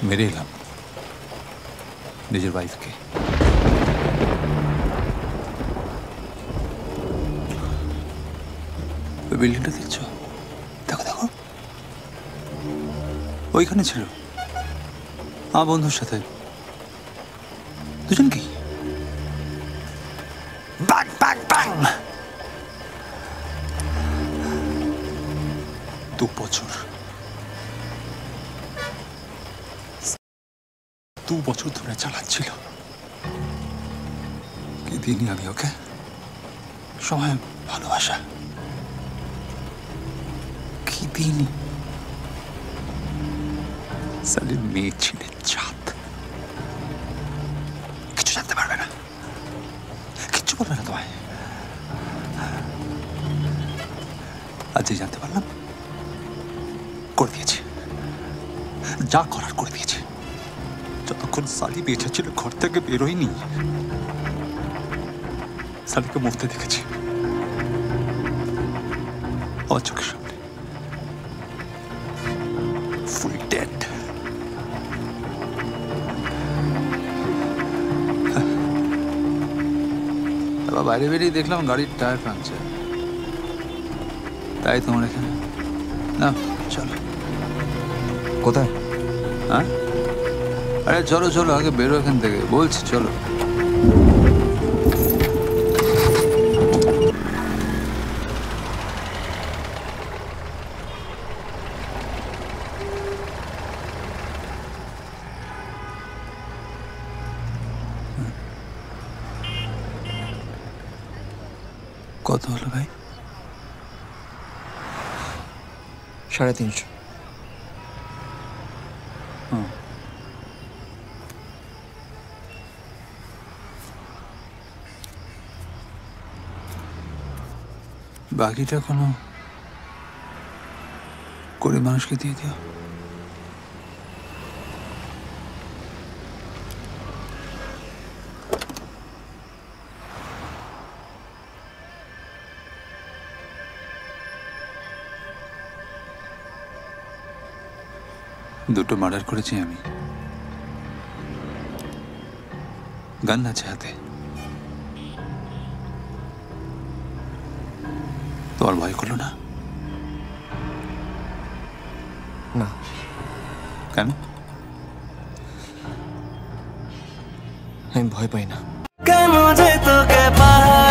মেরে এলাম নিজের ওয়াইফকে। ওই বিল্ডিংটা দেখছো? দেখো দেখো, ওইখানে ছিল আমার বন্ধুর সাথে দুজন কি বাং বাং বাং। 2 বছর 2 বছর ধরে চালাচ্ছিল। কি দিনই আমি ওকে সময় ভালোবাসা, কি দিনই। সালের মেয়ে ছিলেন চাঁদ, কিছু জানতে পারবে না, কিচ্ছু বলবে না তোমায়। আজই জানতে পারলাম, করে দিয়েছি যা করার করে দিয়েছি। যতক্ষণ সালি বেঁচে ছিল ঘর থেকে বেরোয়নি, সালিকে মরতে দেখেছি আমার চোখের সামনে, ফুল ডেড। তারপর বাইরে বেরিয়ে দেখলাম গাড়ির টায়ার পাংচার। তাই তোমার এখানে না, চলো। কোথায়? হ্যাঁ, আরে চলো চলো, আগে বেরো এখান থেকে, বলছি চলো। কত হলো ভাই? 350। বাকিটা কোনো গরিব মানুষকে দিয়ে দিও। দুটো মার্ডার করেছি আমি, গান আছে হাতে। তোমার ভয় করলো না? না। কেন? আমি ভয় পাই না। কেন যে তোকে